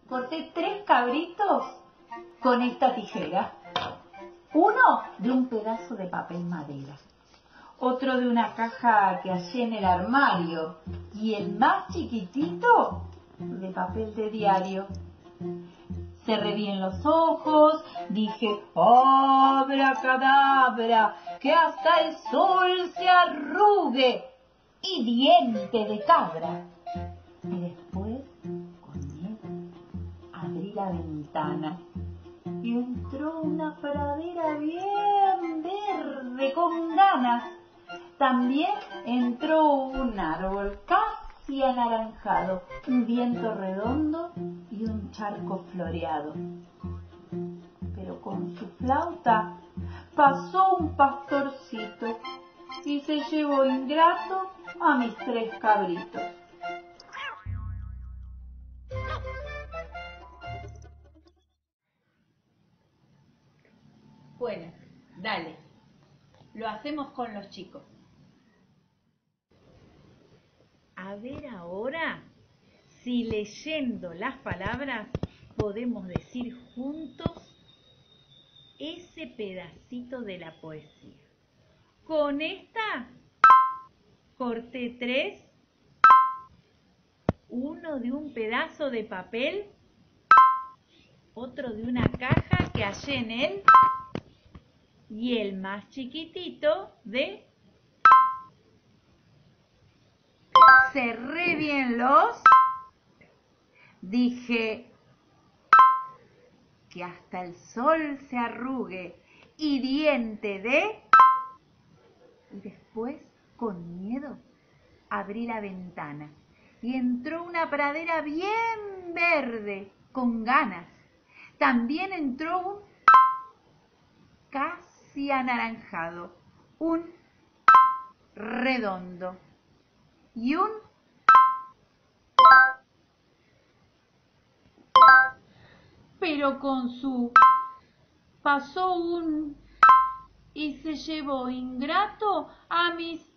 Corté 3 cabritos con esta tijera. Uno de un pedazo de papel madera, otro de una caja que hallé en el armario y el más chiquitito de papel de diario. Cerré bien los ojos, dije abracadabra, que hasta el sol se arrugue y diente de cabra. Y después, con miedo, abrí la ventana y entró una pradera bien verde con ganas. También entró un árbol casi anaranjado, un viento redondo y un charco floreado. Pero con su flauta pasó un pastorcito y se llevó ingrato a mis 3 cabritos. Bueno, dale, lo hacemos con los chicos. A ver ahora si leyendo las palabras podemos decir juntos ese pedacito de la poesía. Con esta corté 3, uno de un pedazo de papel, otro de una caja que hallé en él y el más chiquitito de... Cerré bien dije que hasta el sol se arrugue y diente de... Y después, con miedo, abrí la ventana y entró una pradera bien verde con ganas. También entró un casi anaranjado, un redondo y un... Pero con su... pasó un... y se llevó ingrato a mis